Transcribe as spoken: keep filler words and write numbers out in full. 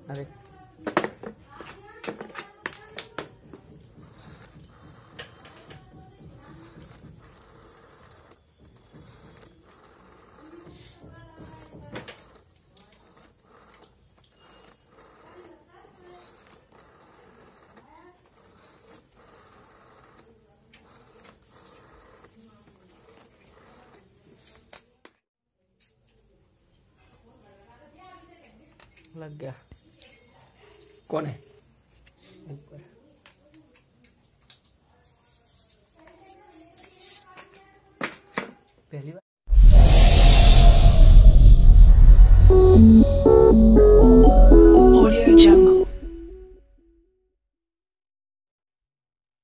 अरे लग गया। कौन है? ऊपर पहली बार Audio Jungle।